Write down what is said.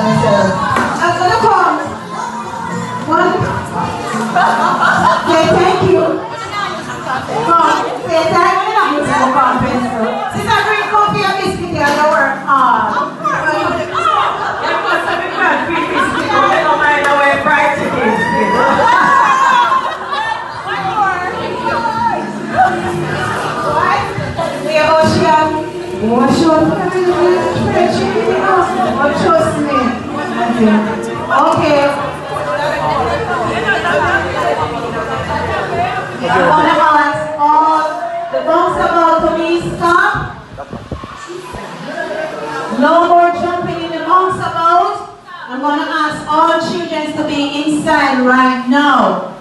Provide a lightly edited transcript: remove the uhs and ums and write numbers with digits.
myself. I'm gonna come. One. Okay, thank you. Come. Say thank you. I'm using a conference. Since I drink coffee and biscuit here, I work hard. You must have been bad free biscuit. I don't mind the way bright it is. We are Ocean. Trust me. Okay. I'm going to ask all the bunks about to be stop. No more jumping in the bunks about. I'm going to ask all children to be inside right now.